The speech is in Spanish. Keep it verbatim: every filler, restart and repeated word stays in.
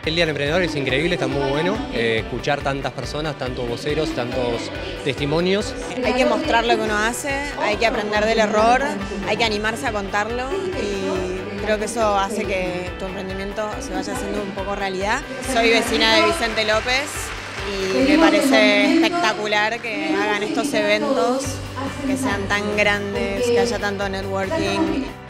El Día del Emprendedor es increíble, está muy bueno, eh, escuchar tantas personas, tantos voceros, tantos testimonios. Hay que mostrar lo que uno hace, hay que aprender del error, hay que animarse a contarlo y creo que eso hace que tu emprendimiento se vaya haciendo un poco realidad. Soy vecina de Vicente López y me parece espectacular que hagan estos eventos, que sean tan grandes, que haya tanto networking.